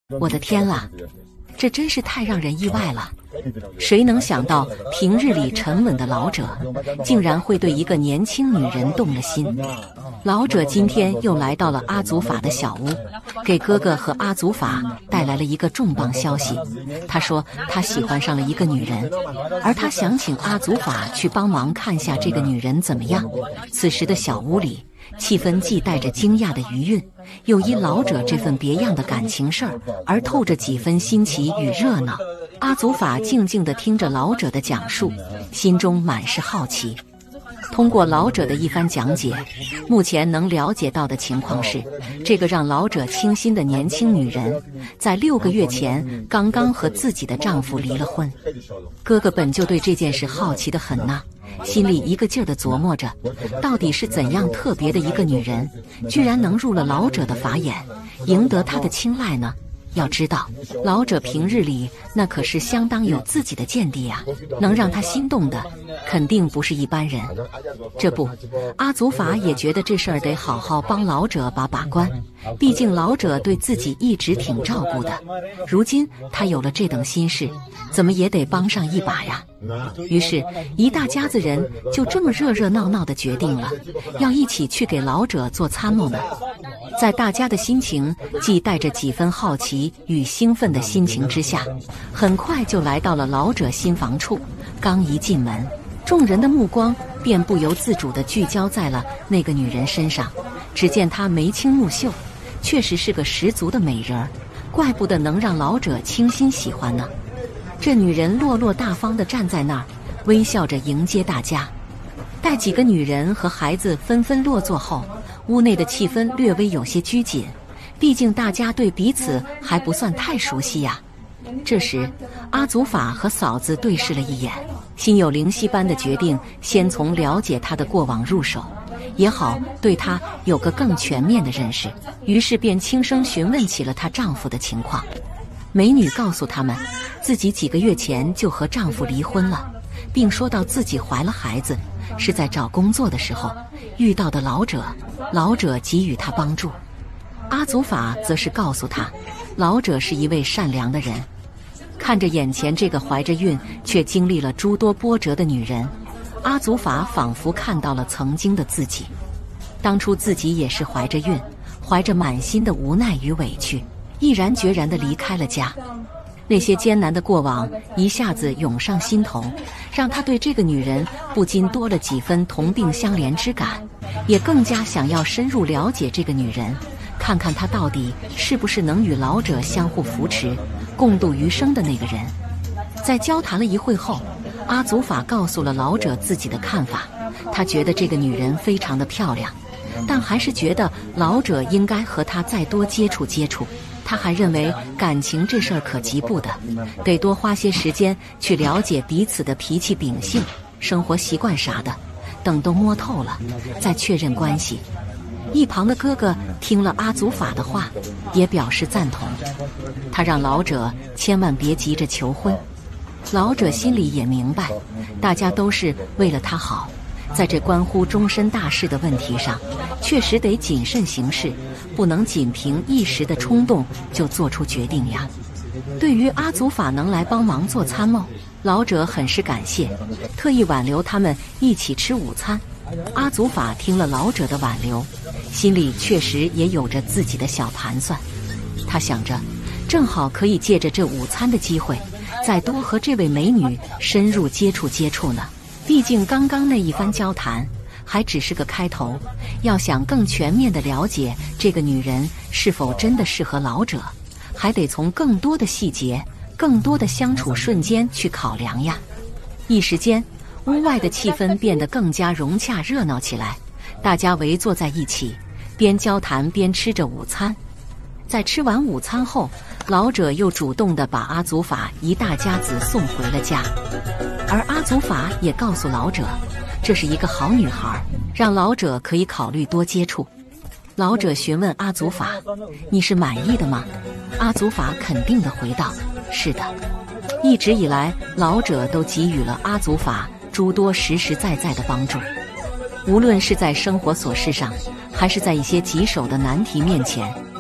我的天啦，这真是太让人意外了！谁能想到平日里沉稳的老者，竟然会对一个年轻女人动了心？老者今天又来到了阿祖法的小屋，给哥哥和阿祖法带来了一个重磅消息。他说他喜欢上了一个女人，而他想请阿祖法去帮忙看下这个女人怎么样。此时的小屋里，气氛既带着惊讶的余韵，又因老者这份别样的感情事儿而透着几分新奇与热闹。阿祖法静静地听着老者的讲述，心中满是好奇。通过老者的一番讲解，目前能了解到的情况是，这个让老者倾心的年轻女人，在6个月前刚刚和自己的丈夫离了婚。哥哥本就对这件事好奇得很呐，心里一个劲儿地琢磨着，到底是怎样特别的一个女人，居然能入了老者的法眼，赢得他的青睐呢？要知道，老者平日里那可是相当有自己的见地啊，能让他心动的，肯定不是一般人。这不，阿祖法也觉得这事儿得好好帮老者把把关，毕竟老者对自己一直挺照顾的，如今他有了这等心事，怎么也得帮上一把呀。于是，一大家子人就这么热热闹闹地决定了，要一起去给老者做参谋呢。在大家的心情既带着几分好奇与兴奋的心情之下，很快就来到了老者新房处。刚一进门，众人的目光便不由自主地聚焦在了那个女人身上。只见她眉清目秀，确实是个十足的美人儿，怪不得能让老者倾心喜欢呢。这女人落落大方地站在那儿，微笑着迎接大家。待几个女人和孩子纷纷落座后，屋内的气氛略微有些拘谨，毕竟大家对彼此还不算太熟悉呀。这时，阿祖法和嫂子对视了一眼，心有灵犀般的决定先从了解她的过往入手，也好对她有个更全面的认识。于是便轻声询问起了她丈夫的情况。美女告诉他们，自己几个月前就和丈夫离婚了，并说到自己怀了孩子，是在找工作的时候遇到的老者，老者给予她帮助。阿祖法则是告诉她，老者是一位善良的人。看着眼前这个怀着孕却经历了诸多波折的女人，阿祖法仿佛看到了曾经的自己。当初自己也是怀着孕，怀着满心的无奈与委屈，毅然决然地离开了家。那些艰难的过往一下子涌上心头，让他对这个女人不禁多了几分同病相怜之感，也更加想要深入了解这个女人，看看她到底是不是能与老者相互扶持，共度余生的那个人。在交谈了一会后，阿祖法告诉了老者自己的看法，他觉得这个女人非常的漂亮，但还是觉得老者应该和她再多接触接触。他还认为感情这事儿可急不得，得多花些时间去了解彼此的脾气秉性、生活习惯啥的，等都摸透了再确认关系。一旁的哥哥听了阿祖法的话，也表示赞同。他让老者千万别急着求婚。老者心里也明白，大家都是为了他好，在这关乎终身大事的问题上，确实得谨慎行事，不能仅凭一时的冲动就做出决定呀。对于阿祖法能来帮忙做参谋，老者很是感谢，特意挽留他们一起吃午餐。阿祖法听了老者的挽留，心里确实也有着自己的小盘算。他想着，正好可以借着这午餐的机会，再多和这位美女深入接触接触呢。毕竟刚刚那一番交谈还只是个开头，要想更全面地了解这个女人是否真的适合老者，还得从更多的细节、更多的相处瞬间去考量呀。一时间，屋外的气氛变得更加融洽热闹起来，大家围坐在一起，边交谈边吃着午餐。在吃完午餐后，老者又主动地把阿祖法一大家子送回了家，而阿祖法也告诉老者，这是一个好女孩，让老者可以考虑多接触。老者询问阿祖法，你是满意的吗？阿祖法肯定地回道，是的。一直以来，老者都给予了阿祖法诸多实实在在的帮助，无论是在生活琐事上，还是在一些棘手的难题面前，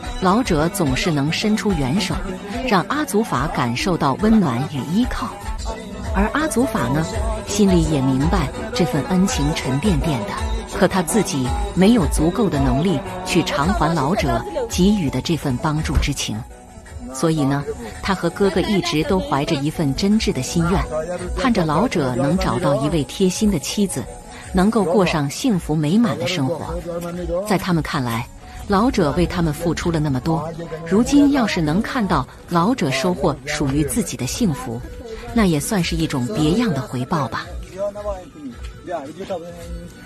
老者总是能伸出援手，让阿祖法感受到温暖与依靠。而阿祖法呢，心里也明白这份恩情沉甸甸的，可他自己没有足够的能力去偿还老者给予的这份帮助之情。所以呢，他和哥哥一直都怀着一份真挚的心愿，盼着老者能找到一位贴心的妻子，能够过上幸福美满的生活。在他们看来，老者为他们付出了那么多，如今要是能看到老者收获属于自己的幸福，那也算是一种别样的回报吧。